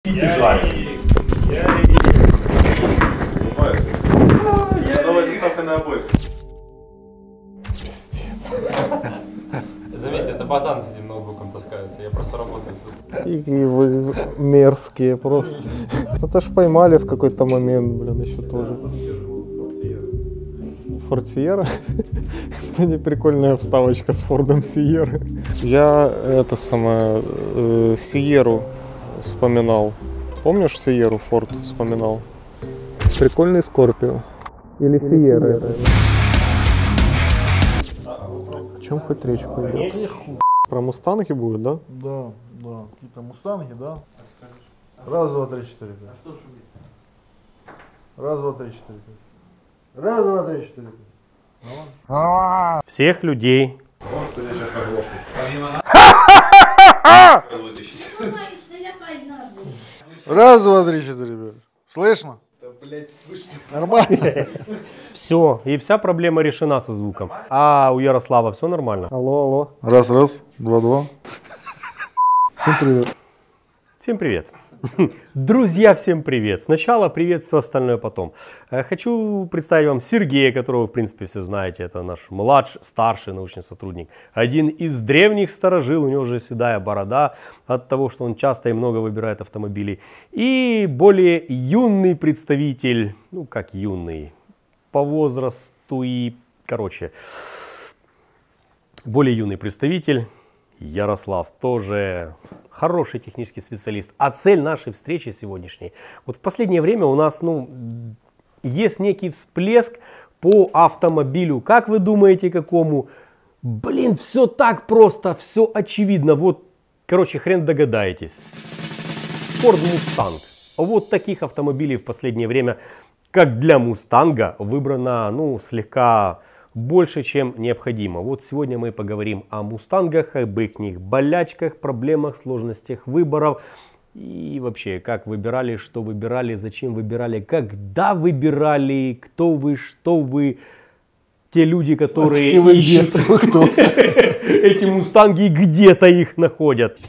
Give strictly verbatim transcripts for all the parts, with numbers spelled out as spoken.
Ярик! Ярик! Давай заставка на обоих. Заметьте, это Богдан с этим ноутбуком таскается, я просто работаю тут. И вы мерзкие просто. Это ж поймали в какой-то момент, блин, еще тоже. Форд Сиерра? Кстати, прикольная вставочка с Фордом Сиерры. Я это самое, э, Сиерру вспоминал. Помнишь Сиерру Форд вспоминал? Прикольный Скорпио. Или Сиерра. О чем хоть речь пойдет? Про мустанги будет, да? Да, да. Какие-то мустанги, да? Раз, два, три, четыре, пять. А что шумит? Раз, два, три, четыре, пять. Раз, два, три, четыре, пять. Всех людей. Господи, я сейчас оглохну. Раз, два, три, четыре, пять. Слышно? Да, блядь, слышно. Нормально? Все, и вся проблема решена со звуком. А у Ярослава все нормально? Алло, алло. Раз, раз, два, два. Всем привет. Всем привет. Друзья, всем привет. Сначала привет, все остальное потом. Хочу представить вам Сергея, которого, в принципе, все знаете. Это наш младший, старший научный сотрудник. Один из древних старожил, у него уже седая борода от того, что он часто и много выбирает автомобилей. И более юный представитель, ну как юный, по возрасту и, короче, более юный представитель. Ярослав тоже хороший технический специалист. А цель нашей встречи сегодняшней. Вот в последнее время у нас, ну, есть некий всплеск по автомобилю. Как вы думаете, какому? Блин, все так просто, все очевидно. Вот, короче, хрен догадаетесь. Ford Mustang. Вот таких автомобилей в последнее время, как для Мустанга, выбрано, ну, слегка больше, чем необходимо. Вот сегодня мы поговорим о мустангах, об их болячках, проблемах, сложностях выборов. И вообще, как выбирали, что выбирали, зачем выбирали, когда выбирали, кто вы, что вы. Те люди, которые ищут эти мустанги, где-то их находят.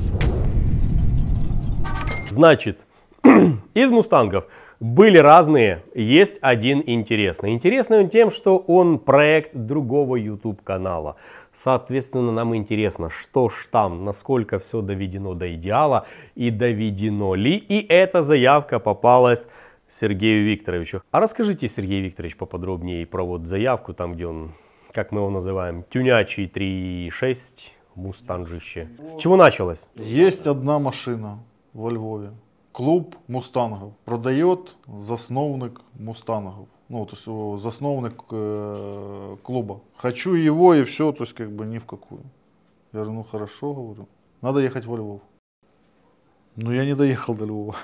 Значит, из мустангов были разные, есть один интересный. Интересный он тем, что он проект другого YouTube канала. Соответственно, нам интересно, что ж там, насколько все доведено до идеала и доведено ли. И эта заявка попалась Сергею Викторовичу. А расскажите, Сергей Викторович, поподробнее про вот заявку, там где он, как мы его называем, тюнячий три шесть, мустанжище. С чего началось? Есть одна машина во Львове. Клуб мустангов. Продает засновник мустангов. Ну, то есть засновник э, клуба. Хочу его и все, то есть как бы ни в какую. Я говорю, ну хорошо, говорю. Надо ехать во Львов. Ну я не доехал до Львова.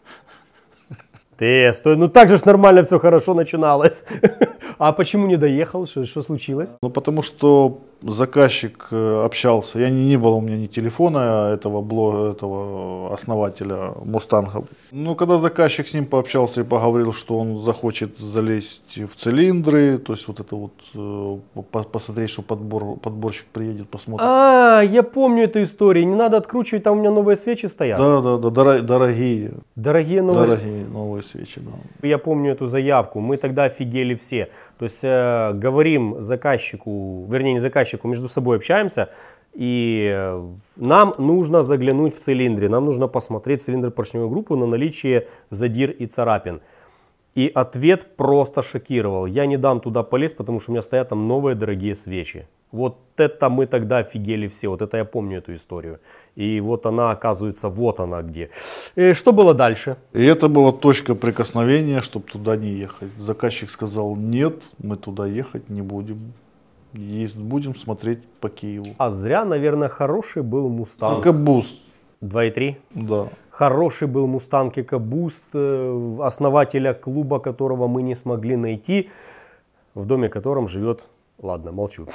Ты, стой, ну так же ж нормально все хорошо начиналось. А почему не доехал? Что, что случилось? Ну потому что заказчик общался. Я не, не было у меня ни телефона этого блога, этого основателя мустангов. Ну когда заказчик с ним пообщался и поговорил, что он захочет залезть в цилиндры, то есть вот это вот посмотреть, что подбор, подборщик приедет, посмотрит. А, я помню эту историю. Не надо откручивать, там у меня новые свечи стоят. Да, да, да, дор- дорогие. Дорогие новые, дорогие новые свечи, да. Я помню эту заявку. Мы тогда офигели все. То есть э, говорим заказчику, вернее не заказчику, между собой общаемся, и э, нам нужно заглянуть в цилиндры, нам нужно посмотреть цилиндр поршневой группы на наличие задир и царапин. И ответ просто шокировал. Я не дам туда полезть, потому что у меня стоят там новые дорогие свечи. Вот это мы тогда офигели все. Вот это я помню эту историю. И вот она, оказывается, вот она где. И что было дальше? И это была точка прикосновения, чтобы туда не ехать. Заказчик сказал, нет, мы туда ехать не будем. Есть, будем смотреть по Киеву. А зря, наверное, хороший был Мустанг. EcoBoost. два и три? Да. Хороший был Мустанг EcoBoost, основателя клуба, которого мы не смогли найти, в доме котором живет... Ладно, молчу.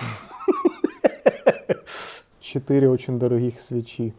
Четыре очень дорогих свечи.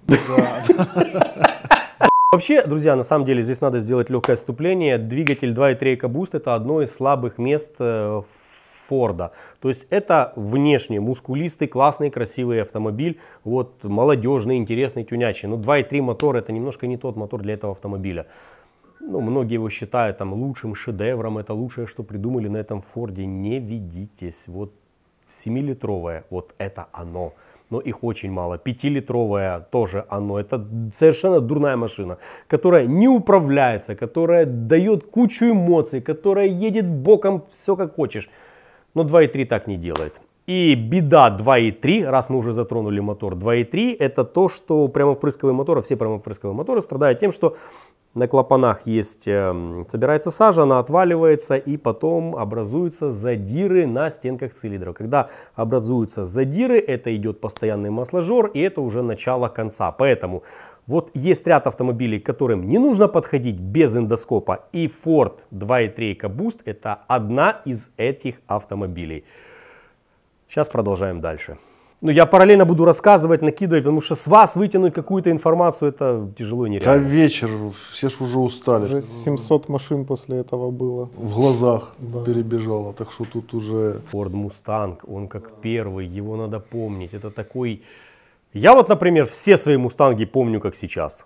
Вообще, друзья, на самом деле здесь надо сделать легкое отступление. Двигатель два и три EcoBoost — это одно из слабых мест в Форда. То есть это внешне мускулистый, классный, красивый автомобиль, вот молодежный, интересный, тюнячий. Но два и три мотор это немножко не тот мотор для этого автомобиля. Ну, многие его считают там лучшим шедевром, это лучшее, что придумали на этом Форде. Не ведитесь, вот семилитровая, вот это оно. Но их очень мало. Пятилитровая тоже оно. Это совершенно дурная машина, которая не управляется, которая дает кучу эмоций, которая едет боком, все как хочешь. Но два и три так не делает. И беда два и три, раз мы уже затронули мотор два и три, это то, что прямовпрысковые моторы, все прямовпрысковые моторы страдают тем, что на клапанах есть, э, собирается сажа, она отваливается и потом образуются задиры на стенках цилиндров. Когда образуются задиры, это идет постоянный масложор и это уже начало конца. Поэтому вот есть ряд автомобилей, к которым не нужно подходить без эндоскопа, и Ford два и три EcoBoost это одна из этих автомобилей. Сейчас продолжаем дальше. Ну, я параллельно буду рассказывать, накидывать, потому что с вас вытянуть какую-то информацию, это тяжело и Да нереально. вечер, все ж уже устали. Уже семьсот машин после этого было. В глазах Да. перебежало, так что тут уже... Ford Mustang, он как первый, его надо помнить. Это такой... Я вот, например, все свои мустанги помню, как сейчас.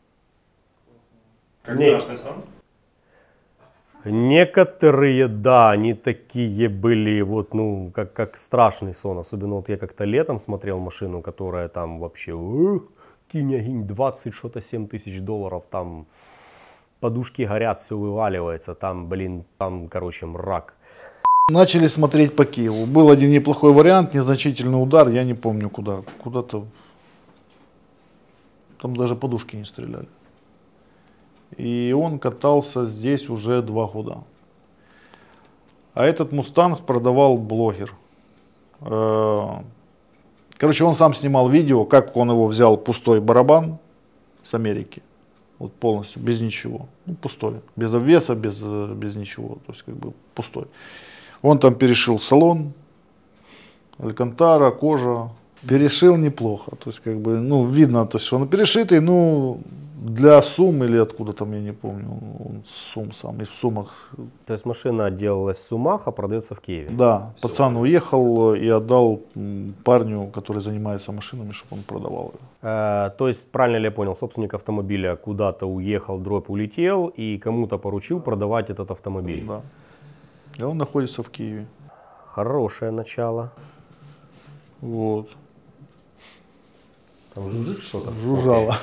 Как Не. страшный сон? Некоторые, да, они такие были, вот, ну, как, как страшный сон. Особенно вот я как-то летом смотрел машину, которая там вообще, ух, кинь-гинь, двадцать что-то семь тысяч долларов, там подушки горят, все вываливается, там, блин, там, короче, мрак. Начали смотреть по Киеву. Был один неплохой вариант, незначительный удар, я не помню куда. Куда-то... Там даже подушки не стреляли. И он катался здесь уже два года. А этот Мустанг продавал блогер. Короче, он сам снимал видео, как он его взял, пустой барабан с Америки. Вот полностью, без ничего. Ну, пустой. Без обвеса, без, без ничего. То есть как бы пустой. Он там перешил салон, алькантара, кожа. Перешил неплохо. То есть как бы, ну, видно, то есть, что он перешитый, ну, для Сум или откуда там, я не помню, он Сум сам, и в Сумах. То есть машина делалась в Сумах, а продается в Киеве. Да, пацан уехал и отдал м, парню, который занимается машинами, чтобы он продавал ее. Э, то есть, правильно ли я понял, собственник автомобиля куда-то уехал, дробь улетел и кому-то поручил продавать этот автомобиль. Да. И он находится в Киеве. Хорошее начало. Вот. Там жужжит что-то? Жужжало.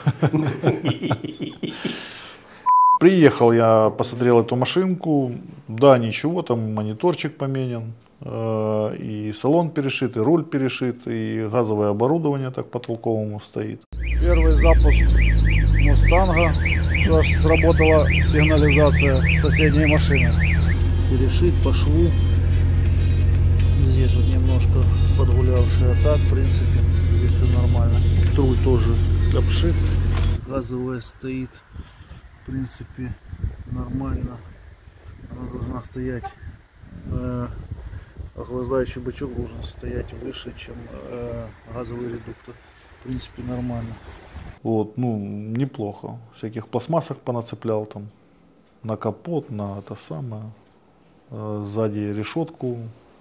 Приехал я, посмотрел эту машинку. Да, ничего, там мониторчик поменян. э, И салон перешит, и руль перешит, и газовое оборудование так по-толковому стоит. Первый запуск Мустанга. Что ж, сработала сигнализация соседней машины. Перешит по шву. Здесь вот немножко подгулявший, а так, в принципе, здесь все нормально. Руль тоже обшит, газовая стоит, в принципе, нормально. Она должна стоять, э, охлаждающий бачок должен стоять выше, чем э, газовый редуктор. В принципе, нормально. Вот, ну, неплохо. Всяких пластмассок понацеплял там на капот, на это самое. Э, сзади решетку.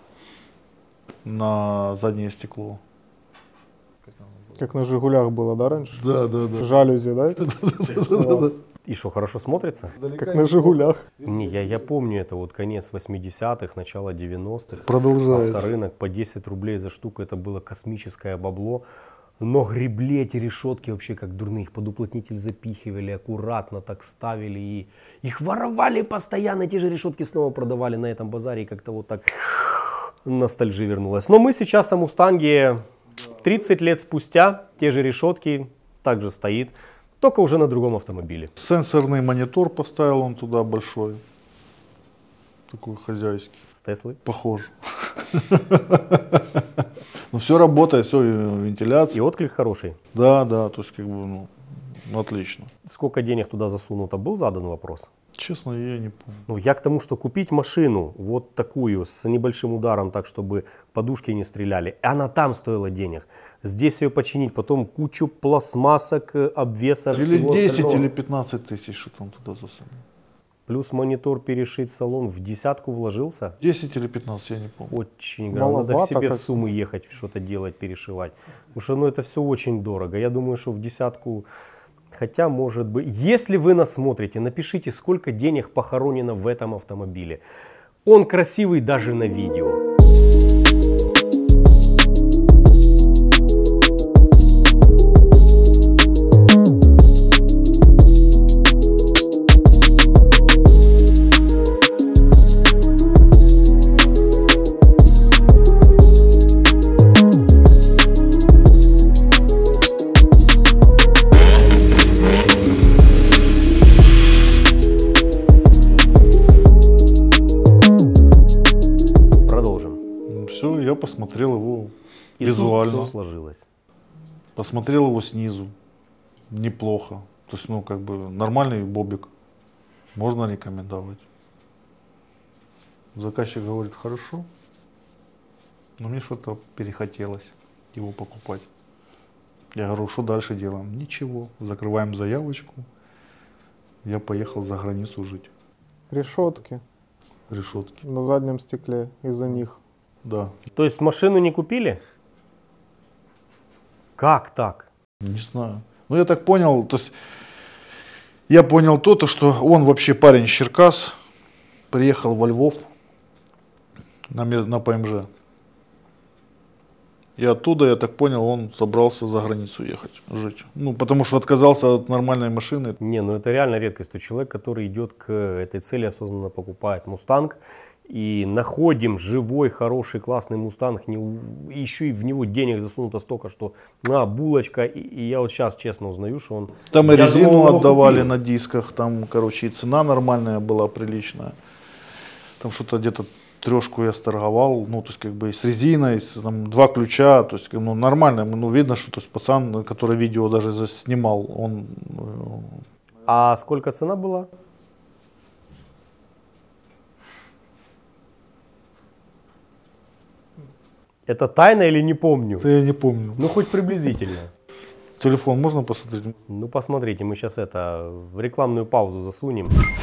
На заднее стекло. Как на Жигулях было, да, раньше? Да, да, да. Жалюзи, да? Класс. И что, хорошо смотрится? Как на Жигулях. Не, я, я помню, это вот конец восьмидесятых, начало девяностых. Продолжается. Авторынок по десять рублей за штуку, это было космическое бабло. Но гребли эти решетки вообще как дурные, их под уплотнитель запихивали, аккуратно так ставили и их воровали постоянно, эти же решетки снова продавали на этом базаре и как-то вот так ностальжи вернулась. Но мы сейчас на Мустанге тридцать лет спустя, те же решетки, также стоит, только уже на другом автомобиле. Сенсорный монитор поставил он туда большой. Такой хозяйский. С Теслы. Похож. Ну все работает, все, вентиляция. И отклик хороший. Да, да, то есть как бы, ну, отлично. Сколько денег туда засунуто, был задан вопрос? Честно, я не помню. Ну, я к тому, что купить машину вот такую, с небольшим ударом, так, чтобы подушки не стреляли, она там стоила денег. Здесь ее починить, потом кучу пластмассок, обвесов, Или всего десять, остального. или пятнадцать тысяч, что там туда засунули. плюс монитор, перешить салон, в десятку вложился? десять или пятнадцать, я не помню. Очень грамм. Надо к Маловато себе в как-то. сумму ехать, что-то делать, перешивать. Потому что ну, это все очень дорого. Я думаю, что в десятку, хотя может быть. Если вы нас смотрите, напишите, сколько денег похоронено в этом автомобиле. Он красивый даже на видео. Все, я посмотрел его И визуально. тут все сложилось. Посмотрел его снизу. Неплохо. То есть, ну, как бы нормальный бобик. Можно рекомендовать. Заказчик говорит, хорошо. Но мне что-то перехотелось его покупать. Я говорю, что дальше делаем? Ничего. Закрываем заявочку. Я поехал за границу жить. Решетки Решетки. на заднем стекле из-за них. Да. То есть машину не купили? Как так? Не знаю. Ну, я так понял, то есть, я понял то, то, что он вообще парень из Черкас, приехал во Львов на, ме- на ПМЖ. И оттуда, я так понял, он собрался за границу ехать, жить. Ну, потому что отказался от нормальной машины. Не, ну это реально редкость. То человек, который идет к этой цели, осознанно покупает Мустанг, и находим живой, хороший, классный Мустанг, не, у- еще и в него денег засунуто столько, что на булочка, и, и я вот сейчас честно узнаю, что он... Там и Я резину думал, его отдавали купили. на дисках, там, короче, и цена нормальная была, приличная. Там что-то где-то трешку я сторговал, ну, то есть, как бы, с резиной, с, там, два ключа, то есть, ну, нормально, ну, видно, что, то есть, пацан, который видео даже заснимал, он, э, А сколько цена была? Это тайна или не помню? да я не помню. Ну хоть приблизительно. Телефон можно посмотреть? Ну посмотрите, мы сейчас это в рекламную паузу засунем.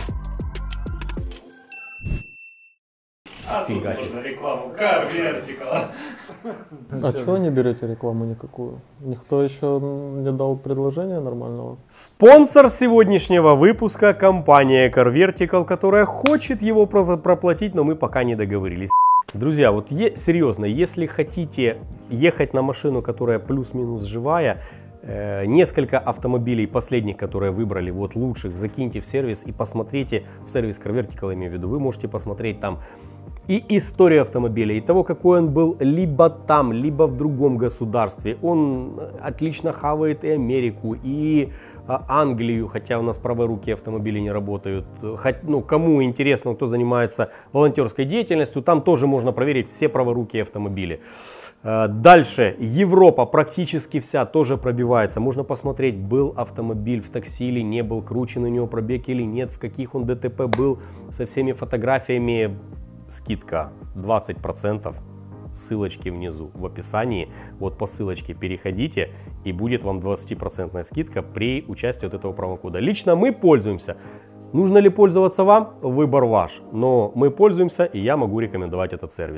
А тут Фигачит. можно рекламу. Car Vertical. А чего не берете рекламу никакую? Никто еще не дал предложения нормального? Спонсор сегодняшнего выпуска — компания Car Vertical, которая хочет его про- проплатить, но мы пока не договорились. Друзья, вот е- серьезно, если хотите ехать на машину, которая плюс-минус живая, э, несколько автомобилей последних, которые выбрали, вот лучших, закиньте в сервис и посмотрите, в сервис Car Vertical, имею в виду, вы можете посмотреть там и историю автомобиля, и того, какой он был либо там, либо в другом государстве. Он отлично хавает и Америку, и а, Англию, хотя у нас праворукие автомобили не работают. Хоть, ну, кому интересно, кто занимается волонтерской деятельностью, там тоже можно проверить все праворукие автомобили. А, дальше, Европа практически вся тоже пробивается. Можно посмотреть, был автомобиль в такси или не был, кручен у него пробег или нет, в каких он ДТП был, со всеми фотографиями. Скидка двадцать процентов, ссылочки внизу в описании, вот по ссылочке переходите и будет вам двадцатипроцентная скидка при участии от этого промокода. Лично мы пользуемся. Нужно ли пользоваться вам? Выбор ваш, но мы пользуемся и я могу рекомендовать этот сервис.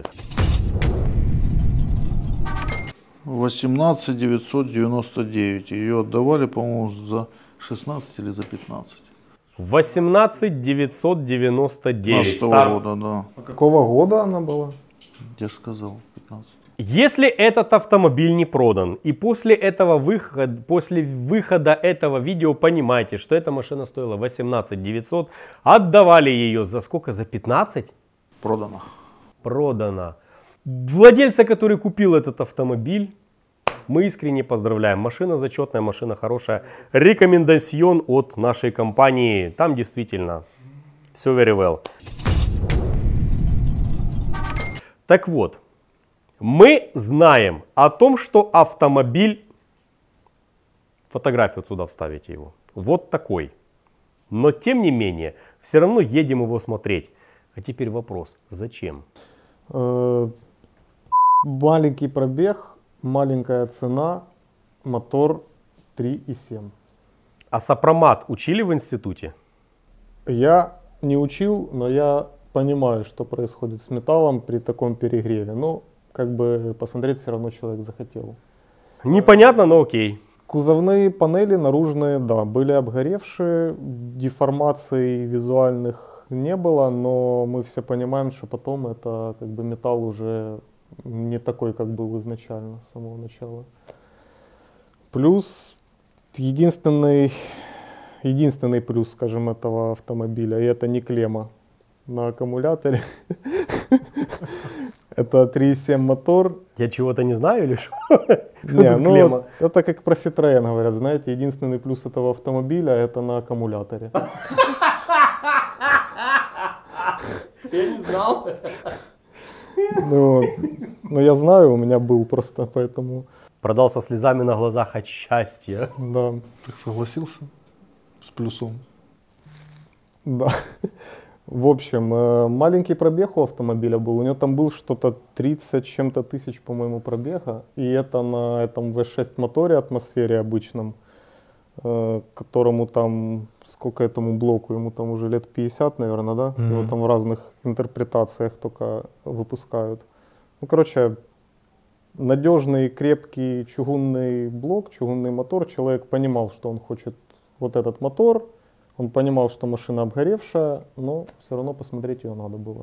восемнадцать девятьсот девяносто девять. Ее отдавали, по-моему, за шестнадцать или за пятнадцать. восемнадцать девятьсот девяносто девять. пятнадцатого года, да. Какого года она была? Я же сказал, пятнадцать. Если этот автомобиль не продан, и после этого выхода, после выхода этого видео понимаете, что эта машина стоила восемнадцать девятьсот, отдавали ее за сколько? За пятнадцать? Продано. Продано. Владельца, который купил этот автомобиль, мы искренне поздравляем. Машина зачетная, машина хорошая. Рекомендацион от нашей компании. Там действительно все very well. Так вот, мы знаем о том, что автомобиль, фотографию сюда вставите его, вот такой. Но тем не менее, все равно едем его смотреть. А теперь вопрос, зачем? Э, Маленький пробег, маленькая цена, мотор три и семь. А сопромат учили в институте? Я не учил, но я понимаю, что происходит с металлом при таком перегреве. Но как бы посмотреть все равно человек захотел. Непонятно, но окей. Кузовные панели наружные, да, были обгоревшие, деформаций визуальных не было, но мы все понимаем, что потом это как бы металл уже не такой, как был изначально, с самого начала. Плюс единственный, единственный плюс, скажем, этого автомобиля, и это не клемма на аккумуляторе. Это три и семь мотор. Я чего-то не знаю или что? Не, ну, это как про Citroёn говорят, знаете, единственный плюс этого автомобиля это на аккумуляторе. Я не знал. Ну, но я знаю, у меня был просто, поэтому... Продал со слезами на глазах от счастья. Да. Ты согласился с плюсом? Да. В общем, маленький пробег у автомобиля был. У него там был что-то тридцать чем-то тысяч, по-моему, пробега. И это на этом ви шесть моторе атмосфере обычном, которому там, сколько этому блоку, ему там уже лет пятьдесят, наверное, да? Mm-hmm. Его там в разных интерпретациях только выпускают. Ну, короче, надежный, крепкий чугунный блок, чугунный мотор. Человек понимал, что он хочет вот этот мотор. Он понимал, что машина обгоревшая, но все равно посмотреть ее надо было.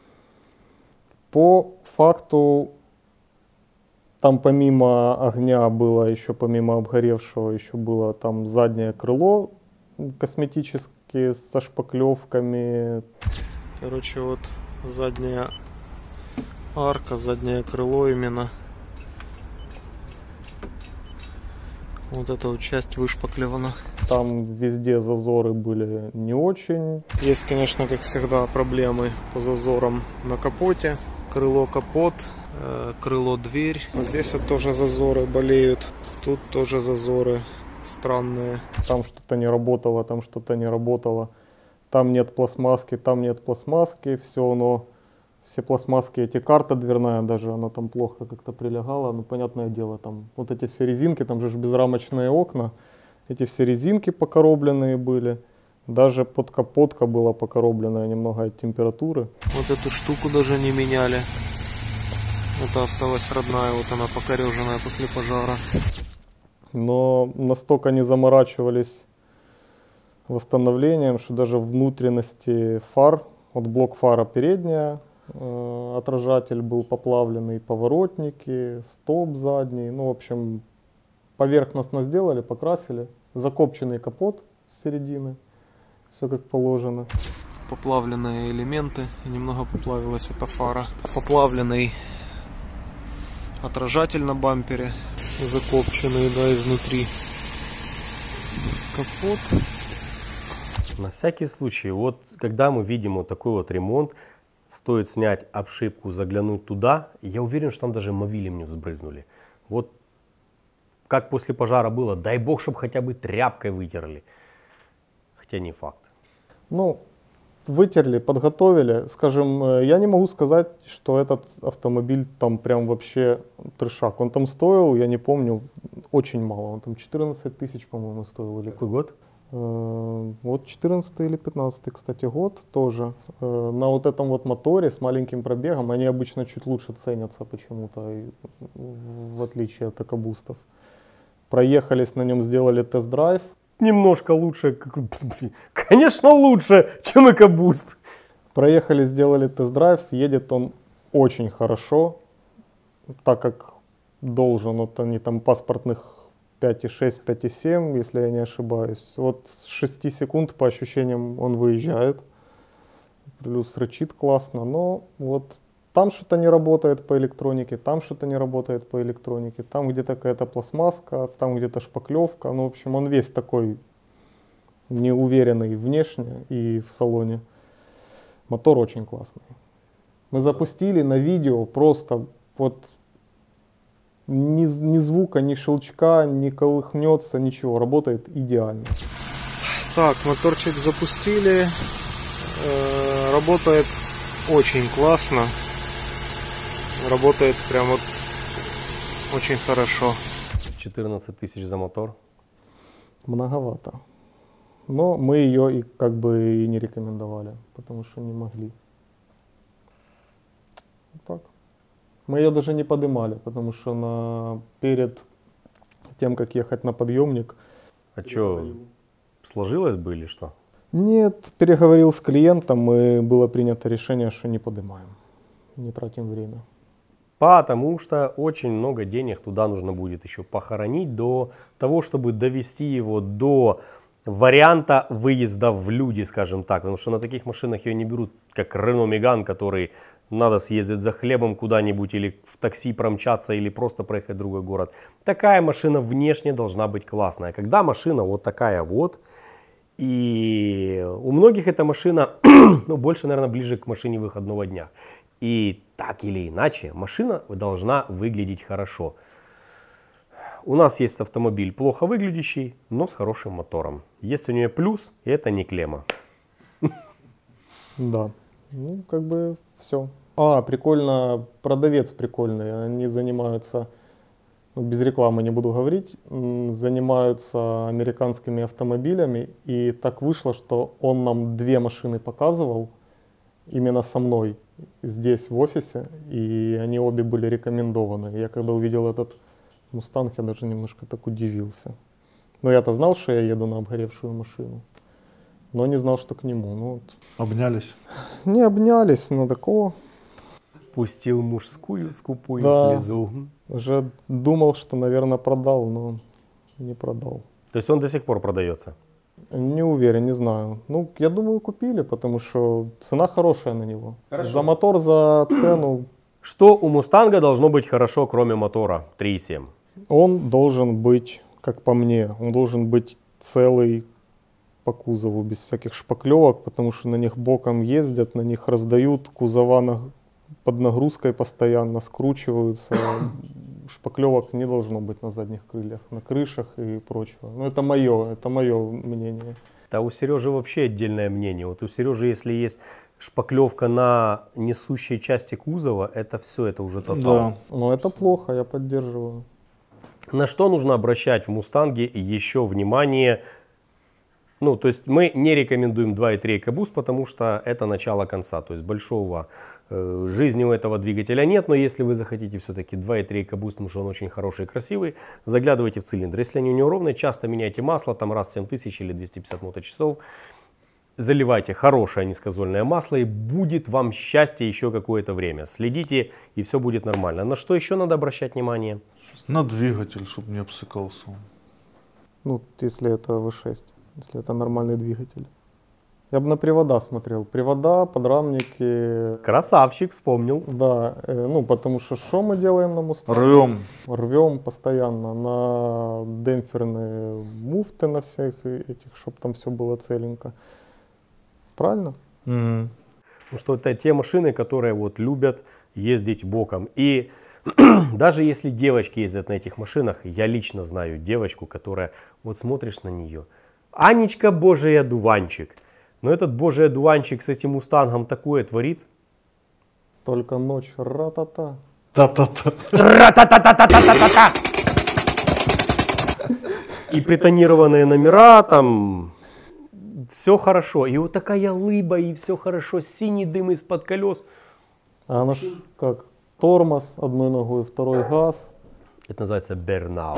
По факту, там помимо огня было еще, помимо обгоревшего, еще было там заднее крыло косметические со шпаклевками. Короче, вот задняя арка, заднее крыло именно. Вот эта вот часть вышпаклевана. Там везде зазоры были не очень. Есть, конечно, как всегда, проблемы по зазорам на капоте. Крыло капот, э, крыло дверь. Вот здесь вот тоже зазоры болеют. Тут тоже зазоры странные. Там что-то не работало, там что-то не работало. Там нет пластмасски, там нет пластмасски. Все оно... Все пластмасски, эти карта дверная даже, она там плохо как-то прилегала, ну, понятное дело, там вот эти все резинки, там же безрамочные окна, эти все резинки покоробленные были, даже подкапотка была покоробленная немного от температуры. Вот эту штуку даже не меняли, это осталась родная, вот она покореженная после пожара. Но настолько не заморачивались восстановлением, что даже внутренности фар, вот блок фара передняя, отражатель был поплавленный, поворотники, стоп задний, ну, в общем, поверхностно сделали, покрасили, закопченный капот с середины, все как положено. Поплавленные элементы, немного поплавилась эта фара. Поплавленный отражатель на бампере, закопченный, да, изнутри капот. На всякий случай, вот когда мы видим вот такой вот ремонт, стоит снять обшивку, заглянуть туда, я уверен, что там даже мовилем не взбрызнули. Вот как после пожара было, дай бог, чтобы хотя бы тряпкой вытерли. Хотя не факт. Ну, вытерли, подготовили. Скажем, я не могу сказать, что этот автомобиль там прям вообще трешак. Он там стоил, я не помню, очень мало. Он там четырнадцать тысяч, по-моему, стоил. Какой год? Вот четырнадцатый или пятнадцатый, кстати, год тоже. На вот этом вот моторе с маленьким пробегом они обычно чуть лучше ценятся почему-то, в отличие от экобустов. Проехались на нем, сделали тест-драйв. Немножко лучше, конечно, лучше, чем экобуст. Проехали, сделали тест-драйв, едет он очень хорошо, так как должен. Вот они там паспортных пять и шесть, пять и семь, если я не ошибаюсь. Вот с шести секунд по ощущениям он выезжает. Плюс рычит классно, но вот там что-то не работает по электронике, там что-то не работает по электронике, там где-то какая-то пластмасска, там где-то шпаклевка. Ну, в общем, он весь такой неуверенный внешне и в салоне. Мотор очень классный. Мы запустили на видео просто вот Ни, ни звука, ни щелчка, не колыхнется, ничего. Работает идеально. Так, моторчик запустили. Э, работает очень классно. Работает прям вот очень хорошо. четырнадцать тысяч за мотор. Многовато. Но мы ее и как бы и не рекомендовали, потому что не могли. Вот так. Мы ее даже не поднимали, потому что на, перед тем, как ехать на подъемник... А что, сложилось бы или что? Нет, переговорил с клиентом, и было принято решение, что не поднимаем, не тратим время. Потому что очень много денег туда нужно будет еще похоронить до того, чтобы довести его до варианта выезда в люди, скажем так. Потому что на таких машинах ее не берут, как Renault Megane, который надо съездить за хлебом куда-нибудь или в такси промчаться или просто проехать в другой город. Такая машина внешне должна быть классная. Когда машина вот такая вот, и у многих эта машина, ну, больше, наверное, ближе к машине выходного дня. И так или иначе, машина должна выглядеть хорошо. У нас есть автомобиль плохо выглядящий, но с хорошим мотором. Есть у нее плюс, и это не клемма. Да, ну как бы все. А, прикольно, продавец прикольный, они занимаются, ну, без рекламы не буду говорить, занимаются американскими автомобилями. И так вышло, что он нам две машины показывал именно со мной здесь в офисе, и они обе были рекомендованы. Я когда увидел этот Мустанг, я даже немножко так удивился. Но я-то знал, что я еду на обгоревшую машину, но не знал, что к нему. Ну, вот. Обнялись? Не обнялись, но такого. Пустил мужскую скупую Да. слезу. Уже думал, что, наверное, продал, но не продал. То есть он до сих пор продается? Не уверен, не знаю. Ну, я думаю, купили, потому что цена хорошая на него. Хорошо. За мотор, за цену. Что у Мустанга должно быть хорошо, кроме мотора три и семь? Он должен быть, как по мне, он должен быть целый по кузову, без всяких шпаклевок, потому что на них боком ездят, на них раздают, кузова на, под нагрузкой постоянно скручиваются. Шпаклевок не должно быть на задних крыльях, на крышах и прочего. Ну, это мое, это мое мнение. Да у Сережи вообще отдельное мнение. Вот у Сережи, если есть шпаклевка на несущей части кузова, это все, это уже тотал. Да. Но это плохо, я поддерживаю. На что нужно обращать в Мустанге еще внимание? Ну, то есть мы не рекомендуем два и три EcoBoost, потому что это начало конца. То есть большого э, жизни у этого двигателя нет. Но если вы захотите все-таки два и три EcoBoost, потому что он очень хороший и красивый, заглядывайте в цилиндр. Если они неровные, часто меняйте масло, там раз в семь тысяч или двести пятьдесят моточасов. Заливайте хорошее низкозольное масло, и будет вам счастье еще какое-то время. Следите, и все будет нормально. На что еще надо обращать внимание? На двигатель, чтобы не обсыкался он. Ну, если это вэ шесть, если это нормальный двигатель. Я бы на привода смотрел. Привода, подрамники. Красавчик, вспомнил. Да, э, ну потому что что мы делаем на Мустанге? Рвем. Рвем постоянно на демпферные муфты на всех этих, чтобы там все было целенько. Правильно? Угу. Потому что это те машины, которые вот любят ездить боком. И даже если девочки ездят на этих машинах, я лично знаю девочку, которая вот смотришь на нее. Анечка, божий одуванчик. Но этот божий одуванчик с этим мустангом такое творит. Только ночь, ра-та-та. Та-та-та. Ра-та-та-та-та-та-та-та. И притонированные номера, там все хорошо. И вот такая лыба, и все хорошо, синий дым из-под колес. А она ж как? Тормоз одной ногой, второй газ. Это называется бернаут.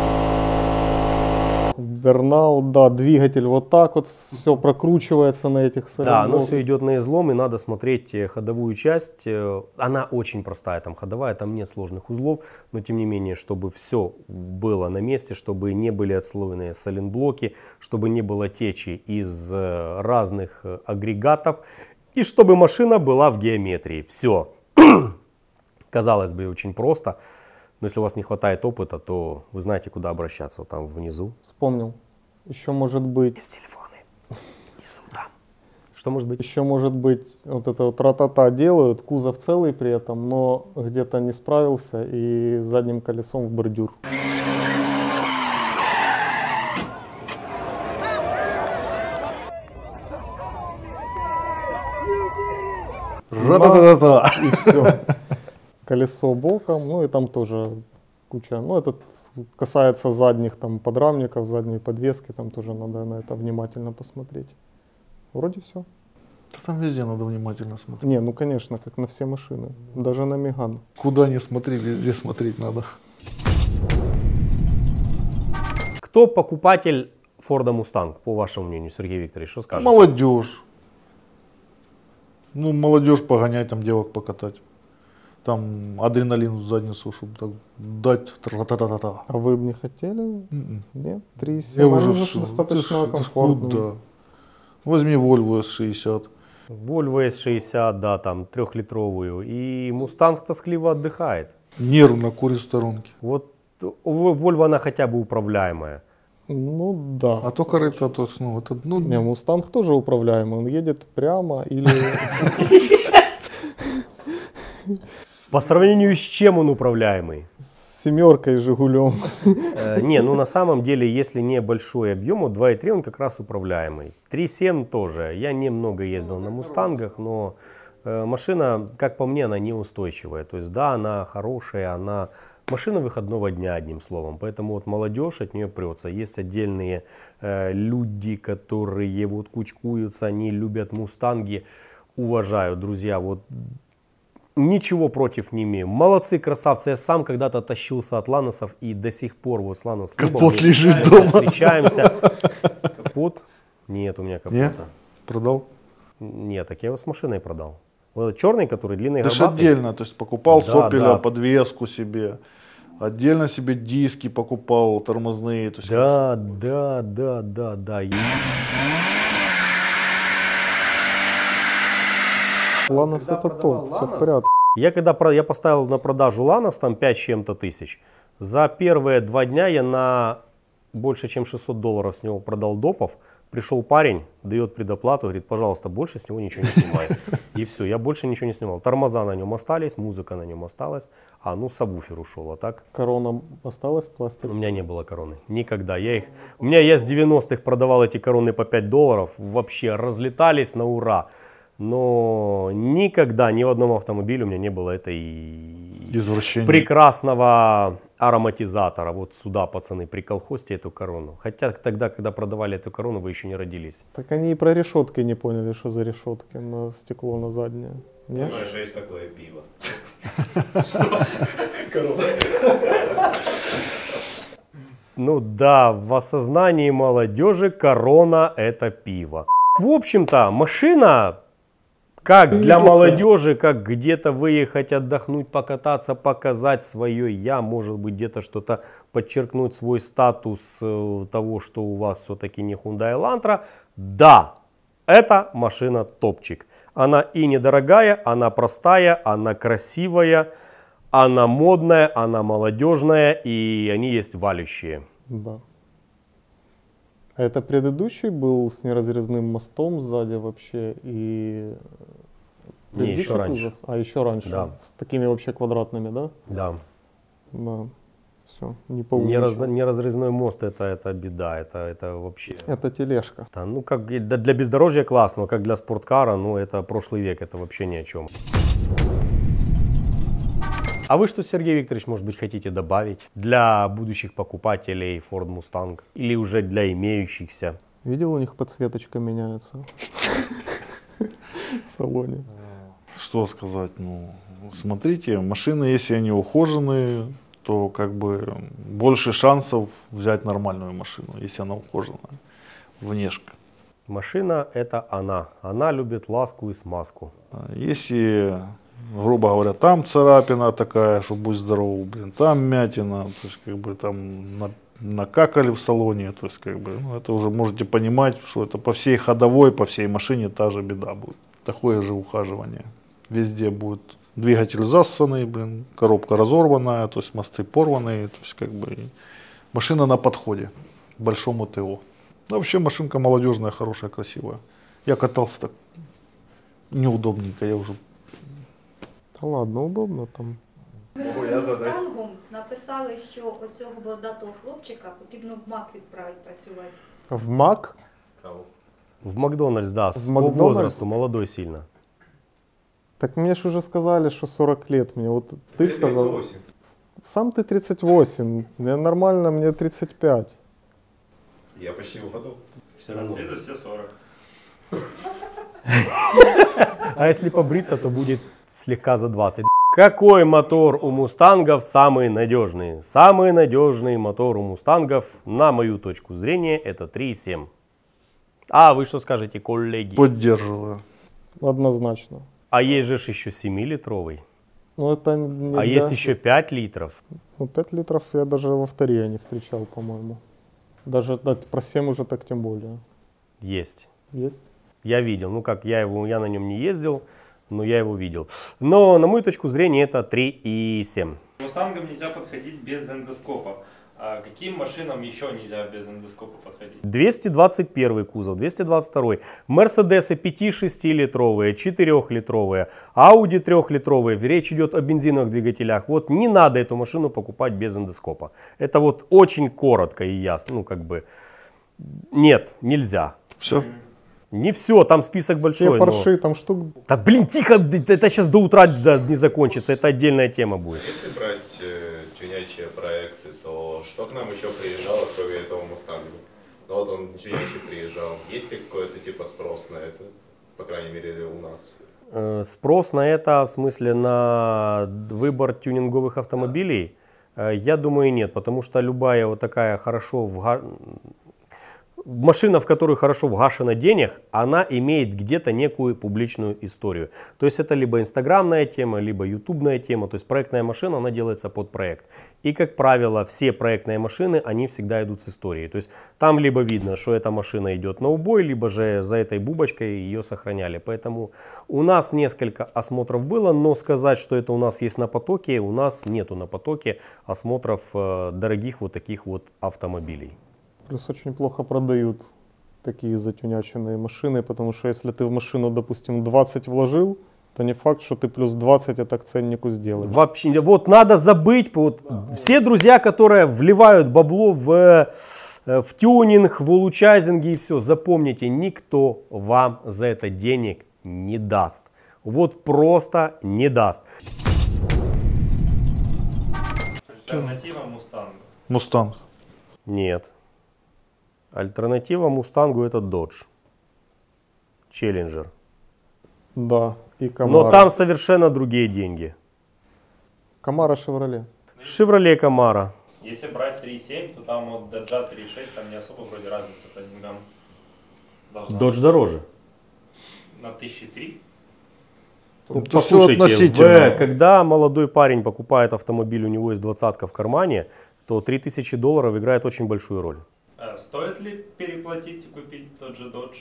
Бернаут, да, двигатель вот так вот, все прокручивается на этих Да, салонах. оно все идет на излом, и надо смотреть э, ходовую часть. Э, Она очень простая, там ходовая, там нет сложных узлов, но тем не менее, чтобы все было на месте, чтобы не были отслоенные сайлентблоки, чтобы не было течи из э, разных э, агрегатов, и чтобы машина была в геометрии. Все. Казалось бы, очень просто, но если у вас не хватает опыта, то вы знаете, куда обращаться, вот там внизу. Вспомнил. Еще может быть, Есть телефоны. Внизу там. Что может быть? еще может быть, вот это вот ра-та-та делают, кузов целый при этом, но где-то не справился и задним колесом в бордюр. Ра-та-та-та-та. И все. Колесо боком, ну и там тоже куча. Ну, это касается задних там подрамников, задней подвески, там тоже надо на это внимательно посмотреть. Вроде все. Да там везде надо внимательно смотреть. Не, ну конечно, как на все машины, даже на Меган. Куда ни смотри, везде смотреть надо. Кто покупатель Форда Мустанг, по вашему мнению, Сергей Викторович, что скажете? Молодежь. Ну, молодежь погонять, там девок покатать. Там адреналин в задницу, чтобы так дать. Тра-та-та-та-та. А вы бы не хотели? М-м. Нет? три Я семь, уже они всё, достаточно ты ж- комфортно. Да. Возьми Volvo эс шестьдесят. Volvo эс шестьдесят, да, там трехлитровую. И Мустанг тоскливо отдыхает. Нервно курит в сторонке. Вот у Volvo она хотя бы управляемая. Ну да. А то корыто, то есть, ну, это, ну, Не, Мустанг тоже управляемый, он едет прямо или... По сравнению с чем он управляемый? С семеркой, Жигулем. Э, не, ну на самом деле, если не большой объем, вот два и три он как раз управляемый. три и семь тоже. Я немного ездил на Мустангах, но э, машина, как по мне, она неустойчивая. То есть да, она хорошая, она машина выходного дня, одним словом. Поэтому вот молодежь от нее прется. Есть отдельные э, люди, которые вот кучкуются, они любят Мустанги. Уважаю, друзья, вот ничего против не имею. Молодцы, красавцы. Я сам когда-то тащился от Ланосов и до сих пор вот с Ланос клубом Капот мы лежит встречаемся, дома. встречаемся. Капот? Нет у меня капота. не? Продал? Нет, так я его с машиной продал. Вот этот черный, который длинный, Это ж горбатый. отдельно, то есть покупал Да, сопеля, да. подвеску себе. Отдельно себе диски покупал, тормозные. То есть Да, да, да, да, да. И- Ланос это топ, все в порядке. Я когда про- я поставил на продажу Ланос, там пять с чем-то тысяч, за первые два дня я на больше чем шестьсот долларов с него продал допов. Пришел парень, дает предоплату, говорит, пожалуйста, больше с него ничего не снимай. И все, я больше ничего не снимал. Тормоза на нем остались, музыка на нем осталась, а ну сабвуфер ушел, а так Корона осталась, пластик? у меня не было короны. Никогда. Я их, у меня я с девяностых продавал эти короны по пять долларов, вообще разлетались на ура. Но никогда ни в одном автомобиле у меня не было этой извращение. прекрасного ароматизатора. Вот сюда, пацаны, приколхозьте эту корону. Хотя тогда, когда продавали эту корону, вы еще не родились. Так они и про решетки не поняли, что за решетки на стекло на заднее. Нет? Знаешь, есть такое пиво. Ну да, в осознании молодежи корона это пиво. В общем-то, машина, как для молодежи, как где-то выехать, отдохнуть, покататься, показать свое я, может быть где-то что-то подчеркнуть свой статус э, того, что у вас все-таки не Hyundai Elantra. Да, эта машина топчик. Она и недорогая, она простая, она красивая, она модная, она молодежная, и они есть валющие. Да. А это предыдущий был с неразрезным мостом сзади вообще и... Не, еще предыдущий раньше. кузов? А, еще раньше. Да. С такими вообще квадратными, да? Да. Да. Все, не помню. Неразно- неразрезной мост это, это беда, это, это вообще. Это тележка. Да, ну как и для для бездорожья классно, но как для спорткара, ну это прошлый век, это вообще ни о чем. А вы что, Сергей Викторович, может быть, хотите добавить для будущих покупателей Ford Mustang или уже для имеющихся? Видел, у них подсветочка меняется в салоне. Что сказать? Ну, смотрите, машины, если они ухоженные, то как бы больше шансов взять нормальную машину, если она ухоженная. Внешка. Машина это она. Она любит ласку и смазку. А Если, грубо говоря, там царапина такая, что будь здоров, блин, там мятина, то есть как бы там на- накакали в салоне, то есть как бы, ну, это уже можете понимать, что это по всей ходовой, по всей машине та же беда будет. Такое же ухаживание. Везде будет двигатель зассанный, блин, коробка разорванная, то есть мосты порванные, то есть как бы и машина на подходе к большому ТО. Да, вообще машинка молодежная, хорошая, красивая. Я катался так неудобненько, я уже. Та ладно, удобно там. Можу я задати? Мустангом написали, що оцього бородатого хлопчика потрібно в МАК відправити працювати. В МАК? В Макдональдс, да, с- В по Макдональдс? возрасту, молодой сильно. Так мне же уже сказали, что сорок лет мне. Вот ты сказал. Сам ты тридцать восемь, мне нормально, мне тридцать пять. Я почти угадал. Все равно. Следует все сорок. А если побриться, то будет слегка за двадцать. Какой мотор у мустангов самый надежный? Самый надежный мотор у мустангов, на мою точку зрения, это три и семь. А вы что скажете, коллеги? Поддерживаю. Однозначно. А есть же еще семилитровый. Ну, это не А для- есть еще пять литров. Ну, пять литров я даже во вторе не встречал, по-моему. Даже да, про семь уже так тем более. Есть. Есть? Я видел. Ну как, я, его, я на нем не ездил, но я его видел. Но на мою точку зрения это три и семь. К мустангам нельзя подходить без эндоскопа. А каким машинам еще нельзя без эндоскопа подходить? двести двадцать первый кузов, двести двадцать второй. Мерседесы пяти-шестилитровые, четырехлитровые, Ауди трехлитровые. Речь идет о бензиновых двигателях. Вот не надо эту машину покупать без эндоскопа. Это вот очень коротко и ясно. Ну как бы нет, нельзя. Все. Не все, там список Все большой. но- парши, там штук... Да блин, тихо, это сейчас до утра да, не закончится, это отдельная тема будет. Если брать э, тюнячие проекты, то что к нам еще приезжало, кроме этого Мустанга? Ну вот он тюнячий приезжал. Есть ли какой-то типа спрос на это? По крайней мере у нас. Э, Спрос на это, в смысле на выбор тюнинговых автомобилей, э, я думаю, нет, потому что любая вот такая хорошо вга... машина, в которую хорошо вгашено денег, она имеет где-то некую публичную историю. То есть это либо инстаграмная тема, либо ютубная тема. То есть проектная машина, она делается под проект. И, как правило, все проектные машины, они всегда идут с историей. То есть там либо видно, что эта машина идет на убой, либо же за этой бубочкой ее сохраняли. Поэтому у нас несколько осмотров было, но сказать, что это у нас есть на потоке, у нас нету на потоке осмотров э, дорогих вот таких вот автомобилей. Плюс очень плохо продают такие затюняченные машины, потому что если ты в машину, допустим, двадцать вложил, то не факт, что ты плюс двадцать это к ценнику сделаешь. Вообще, вот надо забыть, вот, все друзья, которые вливают бабло в, в тюнинг, в улучшайзинги и все, запомните, никто вам за это денег не даст. Вот просто не даст. Альтернатива Мустангу. Мустанг. Нет. Альтернатива Мустангу это Dodge. Challenger. Да, и Камара. Но там совершенно другие деньги. Камара Шевроле. Chevrolet Camaro. Если брать три и семь, то там от Dodge три и шесть там не особо вроде разница по деньгам. Должна Dodge дороже. на тысячи три. Ну, Это всё послушайте, относительно. в- когда молодой парень покупает автомобиль, у него есть двадцатка в кармане, то три тысячи долларов играет очень большую роль. А стоит ли переплатить и купить тот же Dodge?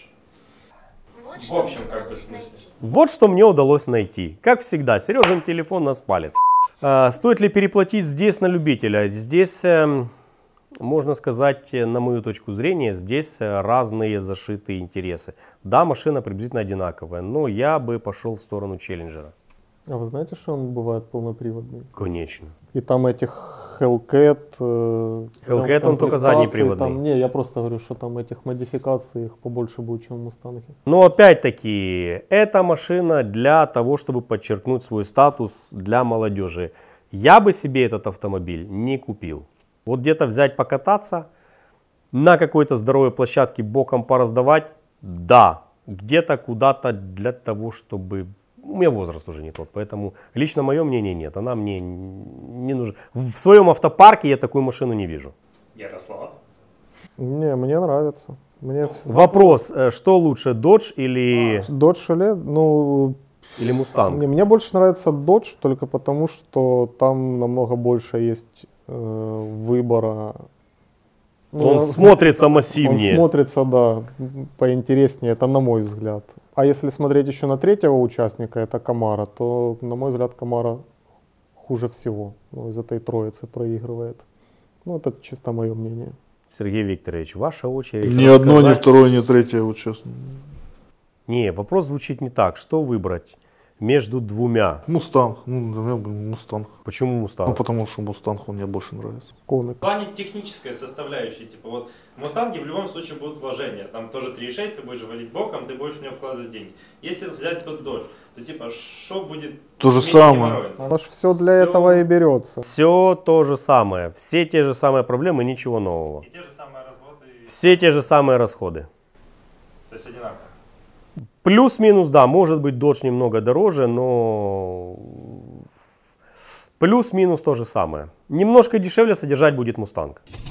Вот В что общем, мне как бы удалось смысле. найти. Вот что мне удалось найти. Как всегда, Сережин телефон нас палит. А, стоит ли переплатить здесь на любителя? Здесь, эм, можно сказать, э, на мою точку зрения, здесь э, разные зашитые интересы. Да, машина приблизительно одинаковая, но я бы пошел в сторону Челленджера. А вы знаете, что он бывает полноприводный? Конечно. И там этих Hellcat... э, Hellcat там он только заднеприводный. комплектации, там- не, я просто говорю, что там этих модификаций их побольше будет, чем в Мустанге. Но опять-таки, эта машина для того, чтобы подчеркнуть свой статус для молодежи. Я бы себе этот автомобиль не купил. Вот где-то взять покататься, на какой-то здоровой площадке боком пораздавать, да, где-то куда-то для того, чтобы... У меня возраст уже не тот, поэтому лично мое мнение нет, она мне не нужна. В своем автопарке я такую машину не вижу. Ярослав. Не, мне нравится. Мне вс- Вопрос, э, что лучше, Dodge или, Dodge Chalet, ну, или Mustang? не, мне больше нравится Dodge только потому, что там намного больше есть э, выбора. Ну, Он смотрится Он массивнее. смотрится, да, поинтереснее, это на мой взгляд. А если смотреть еще на третьего участника, это Камара, то, на мой взгляд, Камара хуже всего. Ну, из этой троицы проигрывает. Ну, это чисто мое мнение. Сергей Викторович, ваша очередь. Ни одно, ни рассказать- второе, ни третье, вот честно. Не, вопрос звучит не так. Что выбрать? между двумя. Мустанг. Ну, для меня был Мустанг. Почему Ну, Мустанг? потому что Мустанг он мне больше нравится. Коны. В плане технической составляющей, типа вот в Мустанге в любом случае будут вложения. Там тоже три и шесть, ты будешь валить боком, ты будешь в него вкладывать деньги. Если взять тот Dodge, то типа что будет? То же менее самое. геморройно? Оно ж все для этого и берется. Все то же самое. Все те же самые проблемы, ничего нового. И те же самые разводы, Все те же самые расходы. то есть одинаково. Плюс-минус, да, может быть Dodge немного дороже, но плюс-минус то же самое. Немножко дешевле содержать будет Mustang.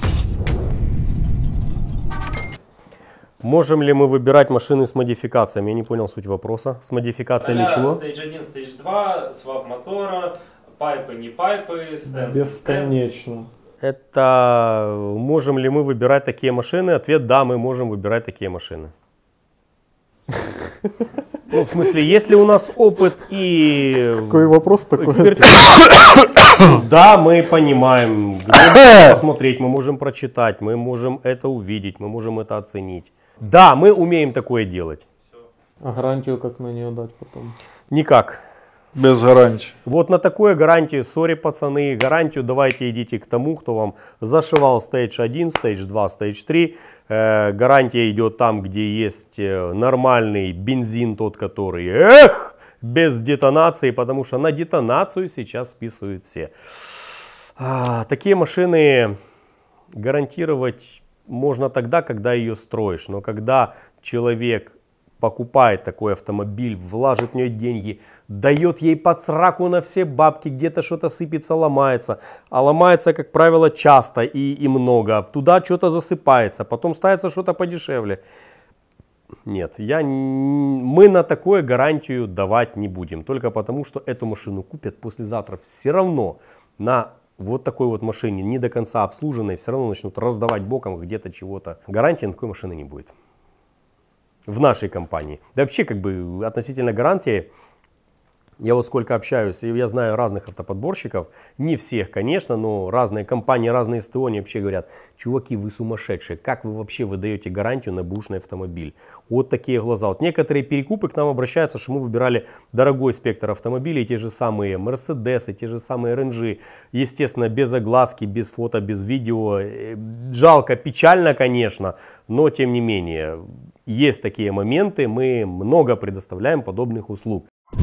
Можем ли мы выбирать машины с модификациями? Я не понял суть вопроса. С модификациями Роля чего? Stage один, Stage два, свап мотора, пайпы, не пайпы, стенс, Бесконечно. Это можем ли мы выбирать такие машины? Ответ да, мы можем выбирать такие машины. Ну, в смысле, если у нас опыт и Какой вопрос такой? экспертиза, да, мы понимаем, где мы можем посмотреть, мы можем прочитать, мы можем это увидеть, мы можем это оценить. Да, мы умеем такое делать. А гарантию как на нее дать потом? Никак. Без гарантии. Вот на такое гарантию, сори, пацаны, гарантию давайте идите к тому, кто вам зашивал Stage один, Stage два, Stage три. Э, гарантия идет там, где есть нормальный бензин, тот, который, эх, без детонации, потому что на детонацию сейчас списывают все. А, такие машины гарантировать можно тогда, когда ее строишь, но когда человек покупает такой автомобиль, влажит в нее деньги, дает ей под сраку на все бабки, где-то что-то сыпется, ломается. А ломается, как правило, часто и, и много. Туда что-то засыпается, потом ставится что-то подешевле. Нет, я, мы на такое гарантию давать не будем. Только потому, что эту машину купят послезавтра все равно на вот такой вот машине, не до конца обслуженной, все равно начнут раздавать боком где-то чего-то. Гарантии на такой машины не будет. В нашей компании. Да вообще, как бы, относительно гарантии, я вот сколько общаюсь, и я знаю разных автоподборщиков, не всех, конечно, но разные компании, разные СТО, они вообще говорят: чуваки, вы сумасшедшие, как вы вообще выдаете гарантию на бэушный автомобиль? Вот такие глаза. Вот некоторые перекупы к нам обращаются, что мы выбирали дорогой спектр автомобилей, те же самые Мерседесы, те же самые Ренжи, естественно, без огласки, без фото, без видео. Жалко, печально, конечно, но тем не менее, есть такие моменты, мы много предоставляем подобных услуг.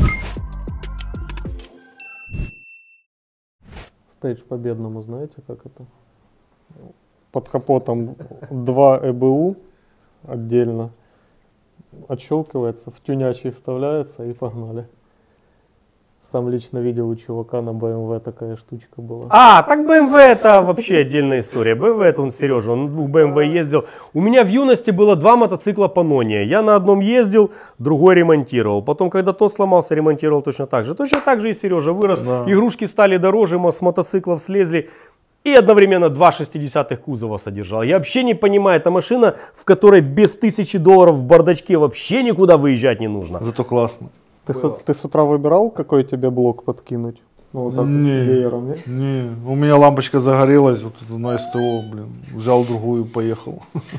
Стейдж по-бедному, знаете, как это? Под капотом два ЭБУ отдельно отщелкивается, в тюнячий вставляется и погнали. Сам лично видел у чувака на бэ эм вэ такая штучка была. А, так бэ эм вэ это вообще отдельная история. бэ эм вэ это он Сережа, он на двух бэ эм вэ ездил. У меня в юности было два мотоцикла Pannonia. Я на одном ездил, другой ремонтировал. Потом, когда тот сломался, ремонтировал точно так же. Точно так же и Сережа вырос. Да. Игрушки стали дороже, мы с мотоциклов слезли. И одновременно два шестидесятых кузова содержал. Я вообще не понимаю, это машина, в которой без тысячи долларов в бардачке вообще никуда выезжать не нужно. Зато классно. Ты с, ты с утра выбирал, какой тебе блок подкинуть? Ну, вот так Не. веером, не? Не, у меня лампочка загорелась вот тут на СТО, блин. Взял другую и поехал.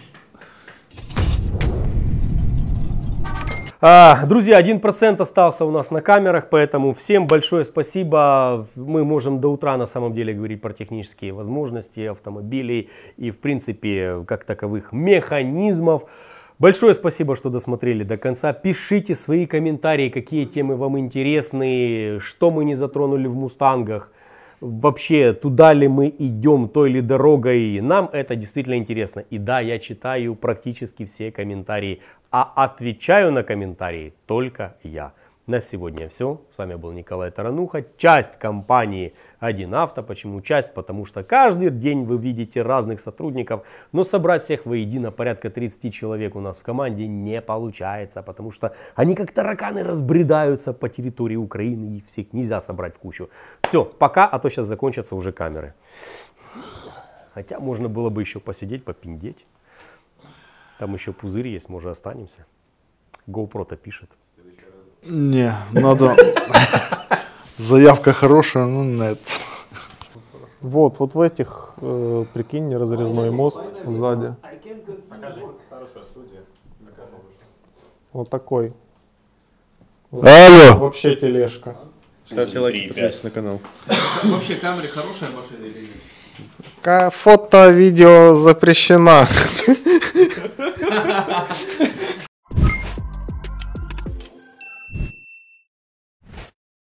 А, друзья, один процент остался у нас на камерах, поэтому всем большое спасибо. Мы можем до утра на самом деле говорить про технические возможности автомобилей и в принципе как таковых механизмов. Большое спасибо, что досмотрели до конца. Пишите свои комментарии, какие темы вам интересны, что мы не затронули в мустангах. Вообще, туда ли мы идем, той ли дорогой. Нам это действительно интересно. И да, я читаю практически все комментарии, а отвечаю на комментарии только я. На сегодня все. С вами был Николай Тарануха, часть компании один авто. Почему часть? Потому что каждый день вы видите разных сотрудников, но собрать всех воедино, порядка тридцати человек у нас в команде, не получается, потому что они как тараканы разбредаются по территории Украины, их всех нельзя собрать в кучу. Все, пока, а то сейчас закончатся уже камеры. Хотя можно было бы еще посидеть, попиндеть. Там еще пузырь есть, может останемся. GoPro-то пишет. Не, надо... Заявка хорошая, но нет. Вот, вот в этих, э, прикинь, неразрезной мост сзади. Покажи. Хорошая студия. Вот такой. Алло. Вообще тележка. Ставьте лайки, подписывайтесь на канал. Вообще камеры хорошая машина или нет? Ка- Фото, видео запрещено.